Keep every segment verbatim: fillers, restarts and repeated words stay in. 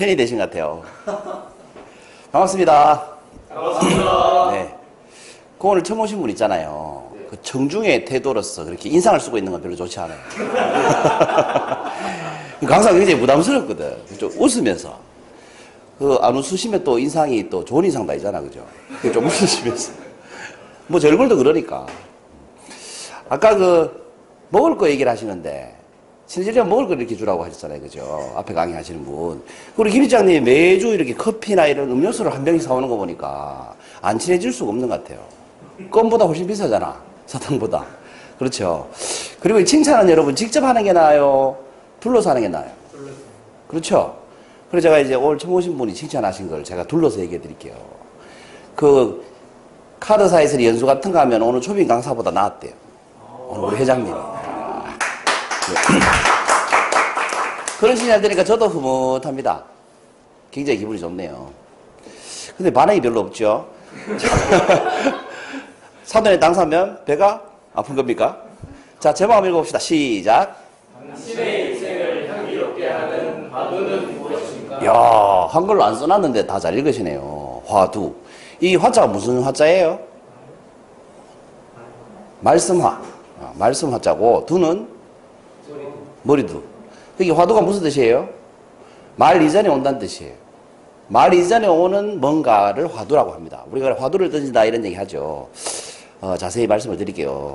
팬이 되신 것 같아요. 반갑습니다. 반갑습니다. 네. 그 오늘 처음 오신 분 있잖아요. 그 정중의 태도로서 그렇게 인상을 쓰고 있는 건 별로 좋지 않아요. 항상 굉장히 부담스럽거든. 좀 웃으면서. 그 안 웃으시면 또 인상이 또 좋은 인상도 아니잖아, 그죠? 좀 웃으시면서. 뭐 제 얼굴도 그러니까. 아까 그 먹을 거 얘기를 하시는데 신실이가 먹을 거 이렇게 주라고 하셨잖아요, 그죠? 앞에 강의하시는 분. 우리 김 실장님이 매주 이렇게 커피나 이런 음료수를 한 병씩 사오는 거 보니까 안 친해질 수가 없는 것 같아요. 껌보다 훨씬 비싸잖아, 사탕보다. 그렇죠. 그리고 이 칭찬은 여러분 직접 하는 게 나아요? 둘러서 하는 게 나아요? 그렇죠. 그래서 제가 이제 오늘 처음 오신 분이 칭찬하신 걸 제가 둘러서 얘기해 드릴게요. 그 카드사에서 연수 같은 거 하면 오늘 초빙 강사보다 나았대요. 오늘 우리 회장님. 그런 칭찬 들으니까 저도 흐뭇합니다. 굉장히 기분이 좋네요. 근데 반응이 별로 없죠. 사돈에 땅 사면 배가 아픈 겁니까? 자, 제목 한번 읽어봅시다. 시작. 당신의 인생을 향기롭게 하는 화두는 무엇입니까? 이야, 한글로 안 써놨는데 다 잘 읽으시네요. 화두. 이 화자가 무슨 화자예요? 말씀화. 아, 말씀 화자고, 두는 머리두. 여기 화두가 무슨 뜻이에요? 말 이전에 온다는 뜻이에요. 말 이전에 오는 뭔가를 화두라고 합니다. 우리가 화두를 던진다 이런 얘기 하죠. 어, 자세히 말씀을 드릴게요.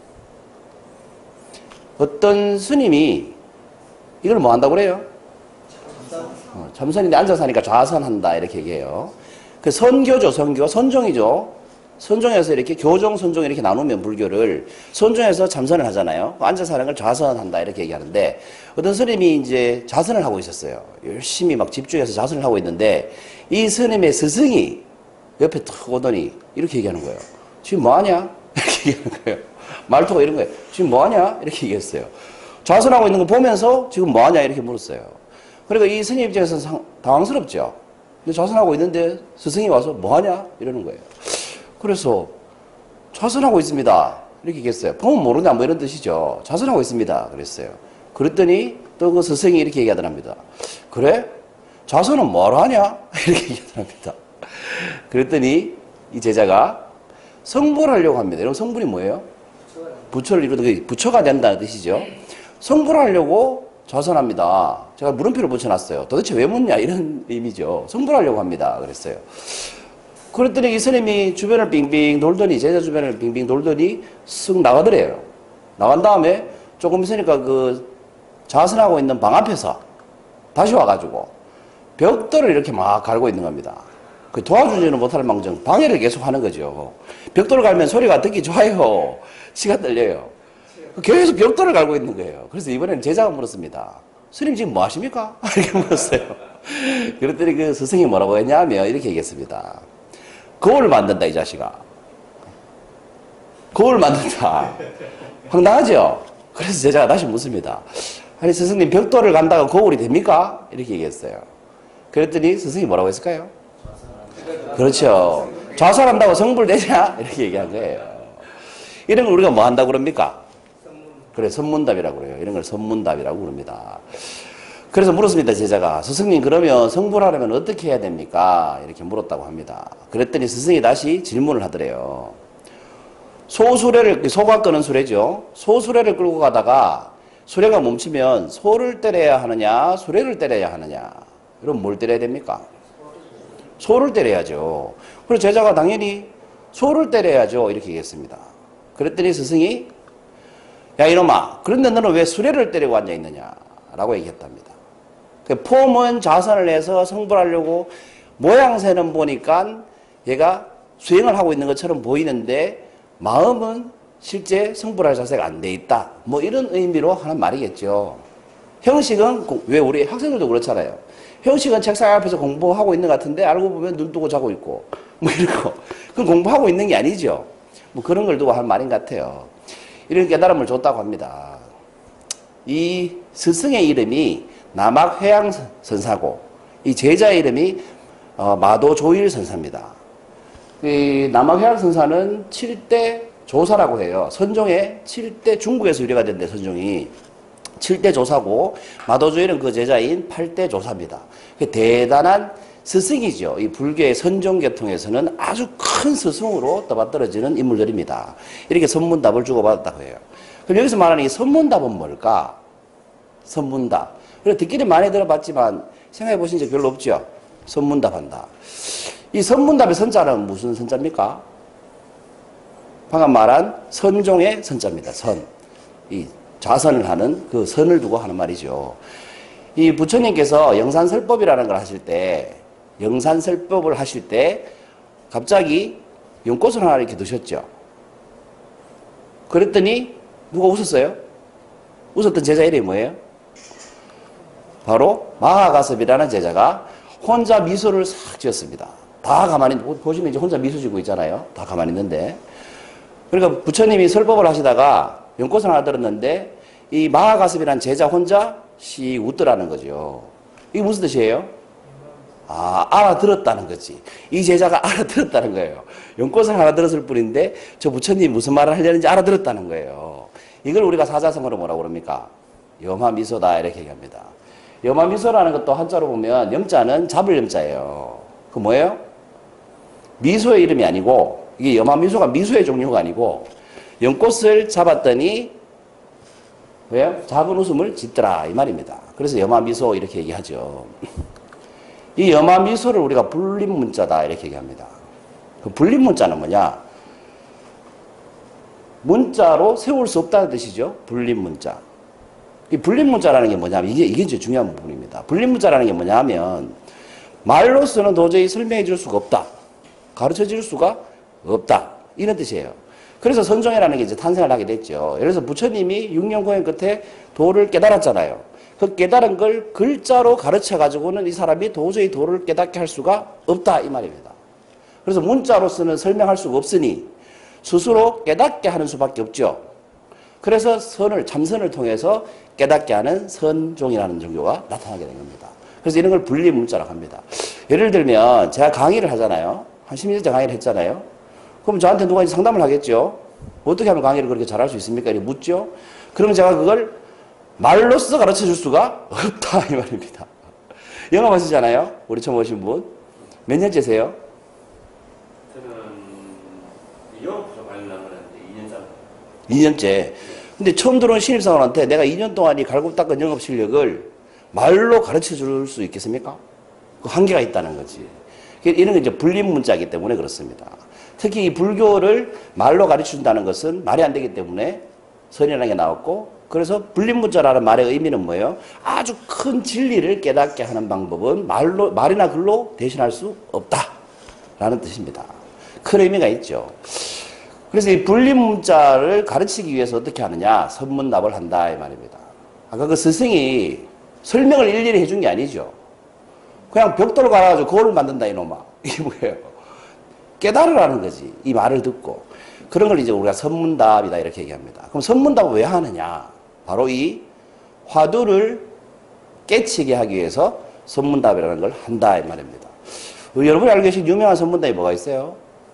어떤 스님이 이걸 뭐 한다고 그래요? 어, 참선인데 앉아서 하니까 좌선한다 이렇게 얘기해요. 그 선교죠, 선교. 선종이죠. 선종에서 이렇게 교종, 선종 이렇게 나누면 불교를 선종에서 참선을 하잖아요. 앉아서 하는 걸 좌선한다 이렇게 얘기하는데 어떤 스님이 이제 자선을 하고 있었어요. 열심히 막 집중해서 자선을 하고 있는데 이 스님의 스승이 옆에 탁 오더니 이렇게 얘기하는 거예요. 지금 뭐 하냐? 이렇게 얘기하는 거예요. 말투가 이런 거예요. 지금 뭐 하냐? 이렇게 얘기했어요. 자선하고 있는 거 보면서 지금 뭐 하냐? 이렇게 물었어요. 그러니까 이 스님 입장에서는 상, 당황스럽죠. 근데 자선하고 있는데 스승이 와서 뭐 하냐? 이러는 거예요. 그래서 자선하고 있습니다. 이렇게 얘기했어요. 보면 모르냐 뭐 이런 뜻이죠. 자선하고 있습니다. 그랬어요. 그랬더니 또 그 스승이 이렇게 얘기하더랍니다. 그래? 자선은 뭐하러 하냐? 이렇게 얘기하더랍니다. 그랬더니 이 제자가 성불하려고 합니다. 여러분 성불이 뭐예요? 부처를 이루는 부처가 된다는 뜻이죠. 성불하려고 자선합니다. 제가 물음표를 붙여놨어요. 도대체 왜 묻냐 이런 의미죠. 성불하려고 합니다. 그랬어요. 그랬더니 이 스님이 주변을 빙빙 돌더니 제자 주변을 빙빙 돌더니 쓱 나가더래요. 나간 다음에 조금 있으니까 그 자선하고 있는 방 앞에서 다시 와가지고 벽돌을 이렇게 막 갈고 있는 겁니다. 그 도와주지는 못할 망정 방해를 계속 하는 거죠. 벽돌을 갈면 소리가 듣기 좋아요. 시가 떨려요. 계속 벽돌을 갈고 있는 거예요. 그래서 이번에는 제자가 물었습니다. 스님 지금 뭐 하십니까? 이렇게 물었어요. 그랬더니 그 스승이 뭐라고 했냐면 이렇게 얘기했습니다. 거울을 만든다 이 자식아. 거울을 만든다. 황당하죠? 그래서 제자가 다시 묻습니다. 아니 스승님 벽돌을 간다가 거울이 됩니까? 이렇게 얘기했어요. 그랬더니 스승이 뭐라고 했을까요? 그렇죠. 좌선한다고 성불되냐? 이렇게 얘기한 거예요. 이런 걸 우리가 뭐 한다고 그럽니까? 그래, 선문답이라고 그래요. 이런 걸 선문답이라고 그럽니다. 그래서 물었습니다, 제자가. 스승님, 그러면 성불하려면 어떻게 해야 됩니까? 이렇게 물었다고 합니다. 그랬더니 스승이 다시 질문을 하더래요. 소수레를, 소가 끄는 수레죠. 소수레를 끌고 가다가 수레가 멈추면 소를 때려야 하느냐, 수레를 때려야 하느냐. 그럼 뭘 때려야 됩니까? 소를 때려야죠. 그래서 제자가 당연히 소를 때려야죠. 이렇게 얘기했습니다. 그랬더니 스승이 야 이놈아 그런데 너는 왜 수레를 때리고 앉아있느냐 라고 얘기했답니다. 폼은 자선을 해서 성불하려고 모양새는 보니까 얘가 수행을 하고 있는 것처럼 보이는데 마음은 실제 성불할 자세가 안 돼 있다. 뭐 이런 의미로 하는 말이겠죠. 형식은 왜 우리 학생들도 그렇잖아요. 형식은 책상 앞에서 공부하고 있는 것 같은데 알고 보면 눈 뜨고 자고 있고 뭐 이런 거. 그건 공부하고 있는 게 아니죠. 뭐 그런 걸 두고 하는 말인 것 같아요. 이런 깨달음을 줬다고 합니다. 이 스승의 이름이 남학회양선사고 이 제자의 이름이 어, 마도조일선사입니다. 이 남학회양선사는 칠 대 조사라고 해요. 선종의 칠 대 중국에서 유래가 된대 선종이. 칠 대 조사고 마도주의는 그 제자인 팔 대 조사입니다. 대단한 스승이죠. 이 불교의 선종계통에서는 아주 큰 스승으로 떠받들어지는 인물들입니다. 이렇게 선문답을 주고받았다고 해요. 그럼 여기서 말하는 이 선문답은 뭘까? 선문답. 그래 듣기는 많이 들어봤지만 생각해 보신 적 별로 없죠? 선문답 한다. 이 선문답의 선자는 무슨 선자입니까? 방금 말한 선종의 선자입니다. 선. 이 좌선을 하는 그 선을 두고 하는 말이죠. 이 부처님께서 영산설법이라는 걸 하실 때, 영산설법을 하실 때 갑자기 연꽃을 하나 이렇게 드셨죠. 그랬더니 누가 웃었어요? 웃었던 제자 이름이 뭐예요? 바로 마하가섭이라는 제자가 혼자 미소를 싹 지었습니다. 다 가만히, 보시면 이제 혼자 미소 지고 있잖아요. 다 가만히 있는데. 그러니까 부처님이 설법을 하시다가 연꽃을 하나 들었는데 이 마하가섭이라는 제자 혼자 씩 웃더라는 거죠. 이게 무슨 뜻이에요? 아, 알아들었다는 거지. 이 제자가 알아들었다는 거예요. 연꽃을 하나 들었을 뿐인데 저 부처님이 무슨 말을 하려는지 알아들었다는 거예요. 이걸 우리가 사자성어로 뭐라고 그럽니까? 염화미소다 이렇게 얘기합니다. 염화미소라는 것도 한자로 보면 염자는 잡을 염자예요. 그 뭐예요? 미소의 이름이 아니고 이게 염화미소가 미소의 종류가 아니고 연꽃을 잡았더니 왜요? 작은 웃음을 짓더라 이 말입니다. 그래서 염화미소 이렇게 얘기하죠. 이 염화미소를 우리가 불림문자다 이렇게 얘기합니다. 그 불림문자는 뭐냐? 문자로 세울 수 없다는 뜻이죠. 불림문자. 이 불림문자라는 게 뭐냐면 이게 이게 이제 중요한 부분입니다. 불림문자라는 게 뭐냐면 말로서는 도저히 설명해 줄 수가 없다. 가르쳐 줄 수가 없다. 이런 뜻이에요. 그래서 선종이라는 게 이제 탄생을 하게 됐죠. 예를 들어서 부처님이 육 년 공연 끝에 도를 깨달았잖아요. 그 깨달은 걸 글자로 가르쳐 가지고는 이 사람이 도저히 도를 깨닫게 할 수가 없다 이 말입니다. 그래서 문자로서는 설명할 수가 없으니 스스로 깨닫게 하는 수밖에 없죠. 그래서 선을 참선을 통해서 깨닫게 하는 선종이라는 종교가 나타나게 된 겁니다. 그래서 이런 걸 분리문자라고 합니다. 예를 들면 제가 강의를 하잖아요. 한 십 년째 강의를 했잖아요. 그럼 저한테 누가 이제 상담을 하겠죠. 어떻게 하면 강의를 그렇게 잘할 수 있습니까? 이렇게 묻죠. 그러면 제가 그걸 말로써 가르쳐 줄 수가 없다 이 말입니다. 영어 하시잖아요. 우리 처음 오신 분. 몇 년째세요? 저는 영업부터 많이 나가는데 이 년 전. 이 년째. 근데 처음 들어온 신입사원한테 내가 이 년 동안 이 갈고 닦은 영업 실력을 말로 가르쳐 줄 수 있겠습니까? 그 한계가 있다는 거지. 이런 게 이제 불림문자이기 때문에 그렇습니다. 특히 이 불교를 말로 가르쳐 준다는 것은 말이 안 되기 때문에 선이라는 게 나왔고, 그래서 불림문자라는 말의 의미는 뭐예요? 아주 큰 진리를 깨닫게 하는 방법은 말로, 말이나 글로 대신할 수 없다라는 뜻입니다. 큰 의미가 있죠. 그래서 이 불림문자를 가르치기 위해서 어떻게 하느냐? 선문답을 한다 이 말입니다. 아까 그 스승이 설명을 일일이 해준 게 아니죠. 그냥 벽돌을 갈아가지고 거울을 만든다 이놈아. 이게 뭐예요? 깨달으라는 거지. 이 말을 듣고. 그런 걸 이제 우리가 선문답이다 이렇게 얘기합니다. 그럼 선문답을 왜 하느냐? 바로 이 화두를 깨치게 하기 위해서 선문답이라는 걸 한다 이 말입니다. 여러분이 알고 계신 유명한 선문답이 뭐가 있어요?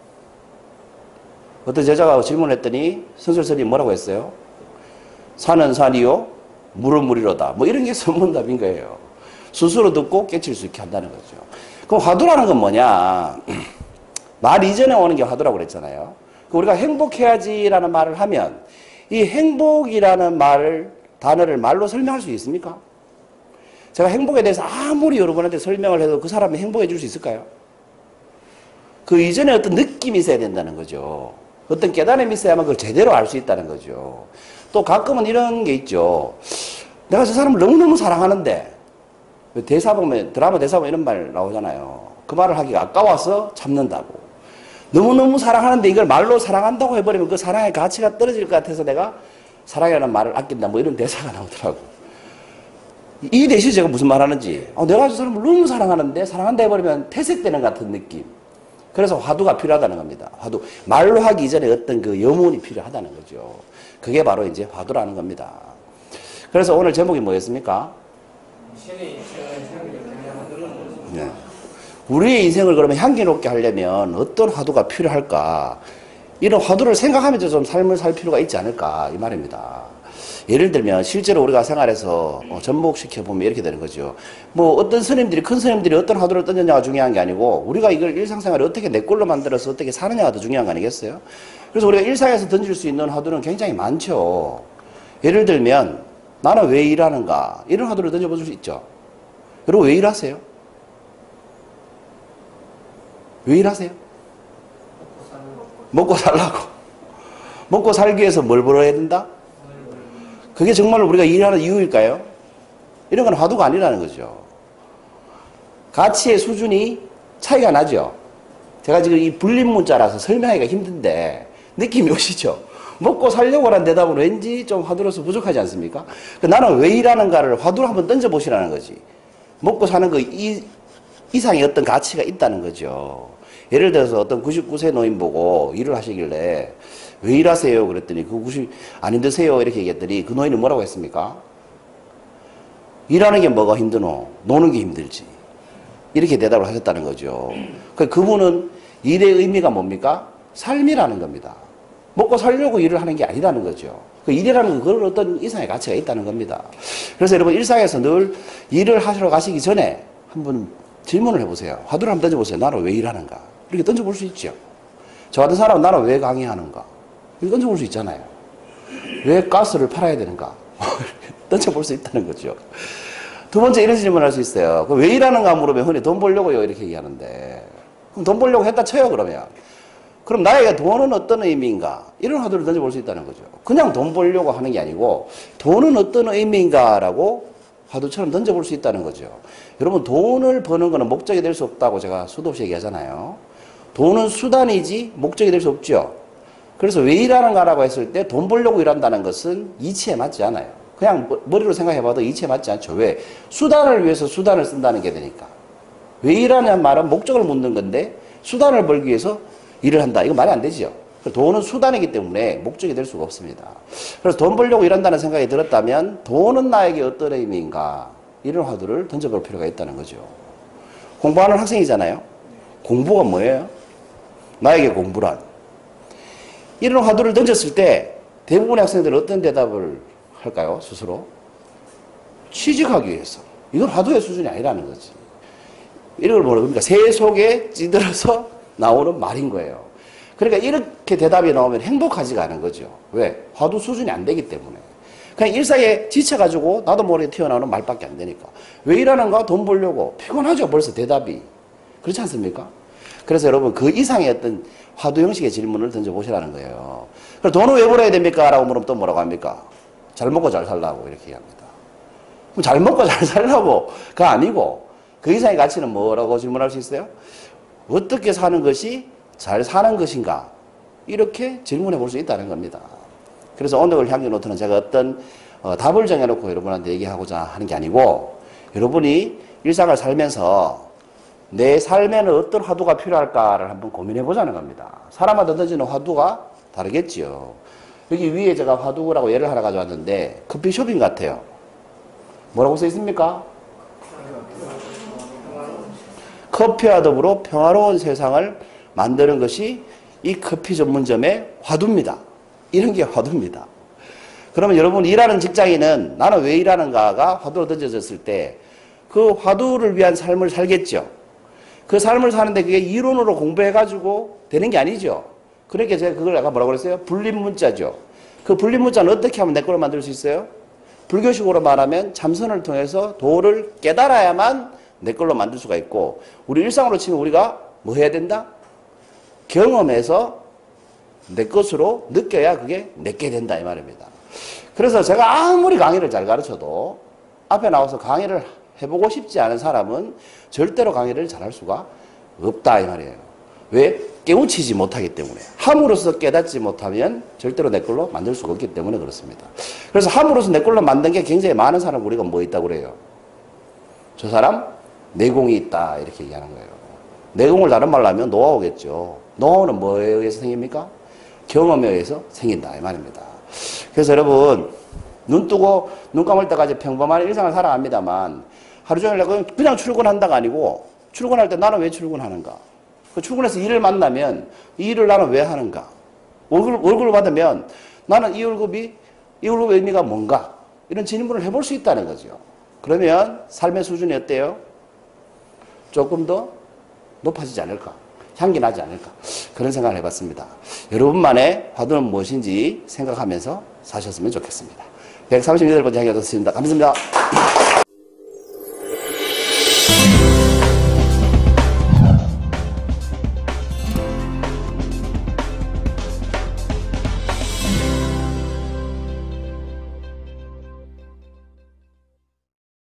어떤 제자가 질문을 했더니 선설스님이 뭐라고 했어요? 산은 산이요, 물은 물이로다. 뭐 이런 게 선문답인 거예요. 스스로 듣고 깨칠 수 있게 한다는 거죠. 그럼 화두라는 건 뭐냐? 말 이전에 오는 게 화두라고 그랬잖아요. 우리가 행복해야지라는 말을 하면 이 행복이라는 말을, 단어를 말로 설명할 수 있습니까? 제가 행복에 대해서 아무리 여러분한테 설명을 해도 그 사람이 행복해 줄 수 있을까요? 그 이전에 어떤 느낌이 있어야 된다는 거죠. 어떤 깨달음이 있어야만 그걸 제대로 알 수 있다는 거죠. 또 가끔은 이런 게 있죠. 내가 저 사람을 너무너무 사랑하는데, 대사 보면, 드라마 대사 보면 이런 말 나오잖아요. 그 말을 하기가 아까워서 참는다고. 너무너무 사랑하는데 이걸 말로 사랑한다고 해버리면 그 사랑의 가치가 떨어질 것 같아서 내가 사랑이라는 말을 아낀다. 뭐 이런 대사가 나오더라고. 이 대신 제가 무슨 말 하는지. 아, 내가 저 사람을 너무 사랑하는데 사랑한다 해버리면 퇴색되는 같은 느낌. 그래서 화두가 필요하다는 겁니다. 화두. 말로 하기 이전에 어떤 그 염원이 필요하다는 거죠. 그게 바로 이제 화두라는 겁니다. 그래서 오늘 제목이 뭐였습니까? 네. 우리의 인생을 그러면 향기롭게 하려면 어떤 화두가 필요할까? 이런 화두를 생각하면서 좀 삶을 살 필요가 있지 않을까? 이 말입니다. 예를 들면 실제로 우리가 생활에서 어, 접목시켜 보면 이렇게 되는 거죠. 뭐 어떤 스님들이 큰 스님들이 어떤 화두를 던졌냐가 중요한 게 아니고 우리가 이걸 일상생활에 어떻게 내 꼴로 만들어서 어떻게 사느냐가 더 중요한 거 아니겠어요? 그래서 우리가 일상에서 던질 수 있는 화두는 굉장히 많죠. 예를 들면 나는 왜 일하는가 이런 화두를 던져볼 수 있죠. 여러분 왜 일하세요? 왜 일하세요? 먹고 살라고. 먹고 살기 위해서 뭘 벌어야 된다? 그게 정말 우리가 일하는 이유일까요? 이런 건 화두가 아니라는 거죠. 가치의 수준이 차이가 나죠. 제가 지금 이 불림 문자라서 설명하기가 힘든데 느낌이 오시죠? 먹고 살려고 하는 대답은 왠지 좀 화두로서 부족하지 않습니까? 나는 왜 일하는가를 화두로 한번 던져보시라는 거지. 먹고 사는 거 이, 이상의 어떤 가치가 있다는 거죠. 예를 들어서 어떤 구십구 세 노인 보고 일을 하시길래 왜 일하세요? 그랬더니 그 구십 안 힘드세요? 이렇게 얘기했더니 그 노인은 뭐라고 했습니까? 일하는 게 뭐가 힘드노? 노는 게 힘들지. 이렇게 대답을 하셨다는 거죠. 그분은 일의 의미가 뭡니까? 삶이라는 겁니다. 먹고 살려고 일을 하는 게 아니라는 거죠. 그 일이라는 건 그런 어떤 이상의 가치가 있다는 겁니다. 그래서 여러분 일상에서 늘 일을 하시러 가시기 전에 한번 질문을 해보세요. 화두를 한번 던져보세요. 나는 왜 일하는가? 이렇게 던져볼 수 있죠. 저 같은 사람은 나는 왜 강의하는가? 이렇게 던져볼 수 있잖아요. 왜 가스를 팔아야 되는가? 던져볼 수 있다는 거죠. 두 번째 이런 질문을 할 수 있어요. 왜 일하는가 물으면 흔히 돈 벌려고요 이렇게 얘기하는데 그럼 돈 벌려고 했다 쳐요 그러면. 그럼 나에게 돈은 어떤 의미인가? 이런 화두를 던져볼 수 있다는 거죠. 그냥 돈 벌려고 하는 게 아니고 돈은 어떤 의미인가라고 화두처럼 던져볼 수 있다는 거죠. 여러분 돈을 버는 거는 목적이 될 수 없다고 제가 수도 없이 얘기하잖아요. 돈은 수단이지 목적이 될 수 없죠. 그래서 왜 일하는가라고 했을 때 돈 벌려고 일한다는 것은 이치에 맞지 않아요. 그냥 머리로 생각해봐도 이치에 맞지 않죠. 왜? 수단을 위해서 수단을 쓴다는 게 되니까. 왜 일하냐는 말은 목적을 묻는 건데 수단을 벌기 위해서 일을 한다. 이거 말이 안 되죠. 돈은 수단이기 때문에 목적이 될 수가 없습니다. 그래서 돈 벌려고 일한다는 생각이 들었다면 돈은 나에게 어떤 의미인가 이런 화두를 던져볼 필요가 있다는 거죠. 공부하는 학생이잖아요. 공부가 뭐예요? 나에게 공부란. 이런 화두를 던졌을 때 대부분의 학생들은 어떤 대답을 할까요? 스스로? 취직하기 위해서. 이건 화두의 수준이 아니라는 거지. 이런 걸 뭐라 그럽니까? 새 속에 찌들어서 나오는 말인 거예요. 그러니까 이렇게 대답이 나오면 행복하지가 않은 거죠. 왜? 화두 수준이 안 되기 때문에. 그냥 일상에 지쳐가지고 나도 모르게 튀어나오는 말밖에 안 되니까. 왜 일하는가? 돈 벌려고. 피곤하죠, 벌써 대답이. 그렇지 않습니까? 그래서 여러분 그 이상의 어떤 화두 형식의 질문을 던져보시라는 거예요. 그럼 돈을 왜 벌어야 됩니까? 라고 물으면 또 뭐라고 합니까? 잘 먹고 잘 살라고 이렇게 얘기합니다. 그럼 잘 먹고 잘 살라고가 아니고 그 이상의 가치는 뭐라고 질문할 수 있어요? 어떻게 사는 것이 잘 사는 것인가? 이렇게 질문해 볼 수 있다는 겁니다. 그래서 오늘 향기 노트는 제가 어떤 어, 답을 정해놓고 여러분한테 얘기하고자 하는 게 아니고 여러분이 일상을 살면서 내 삶에는 어떤 화두가 필요할까를 한번 고민해 보자는 겁니다. 사람마다 던지는 화두가 다르겠지요. 여기 위에 제가 화두라고 예를 하나 가져왔는데 커피숍인 것 같아요. 뭐라고 써 있습니까? 커피와 더불어 평화로운 세상을 만드는 것이 이 커피 전문점의 화두입니다. 이런 게 화두입니다. 그러면 여러분 일하는 직장인은 나는 왜 일하는가가 화두로 던져졌을 때 그 화두를 위한 삶을 살겠죠. 그 삶을 사는데 그게 이론으로 공부해가지고 되는 게 아니죠. 그러니까 제가 그걸 아까 뭐라고 그랬어요? 불림 문자죠. 그 불림 문자는 어떻게 하면 내 거로 만들 수 있어요? 불교식으로 말하면 참선을 통해서 도를 깨달아야만 내 걸로 만들 수가 있고 우리 일상으로 치면 우리가 뭐 해야 된다? 경험해서 내 것으로 느껴야 그게 내게 된다 이 말입니다. 그래서 제가 아무리 강의를 잘 가르쳐도 앞에 나와서 강의를 해보고 싶지 않은 사람은 절대로 강의를 잘할 수가 없다 이 말이에요. 왜? 깨우치지 못하기 때문에. 함으로써 깨닫지 못하면 절대로 내 걸로 만들 수가 없기 때문에 그렇습니다. 그래서 함으로써 내 걸로 만든 게 굉장히 많은 사람 우리가 뭐 있다고 그래요? 저 사람 내공이 있다 이렇게 얘기하는 거예요. 내공을 다른 말로 하면 노하우겠죠. 노하우는 뭐에 의해서 생깁니까? 경험에 의해서 생긴다 이 말입니다. 그래서 여러분 눈 뜨고 눈 감을 때까지 평범한 일상을 살아갑니다만 하루 종일 내가 그냥 출근한다가 아니고 출근할 때 나는 왜 출근하는가? 그 출근해서 일을 만나면 이 일을 나는 왜 하는가? 월급, 월급을 받으면 나는 이 월급이 이걸 의미가 뭔가? 이런 질문을 해볼 수 있다는 거죠. 그러면 삶의 수준이 어때요? 조금 더 높아지지 않을까? 향기 나지 않을까? 그런 생각을 해봤습니다. 여러분만의 화두는 무엇인지 생각하면서 사셨으면 좋겠습니다. 백삼십팔 번째 향기 얻었습니다. 감사합니다.